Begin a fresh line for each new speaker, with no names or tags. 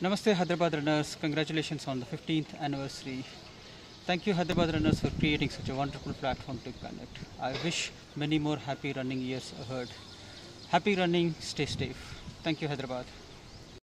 Namaste Hyderabad runners, congratulations on the 15th anniversary. Thank you Hyderabad runners for creating such a wonderful platform to connect. I wish many more happy running years ahead. Happy running, stay safe. Thank you Hyderabad.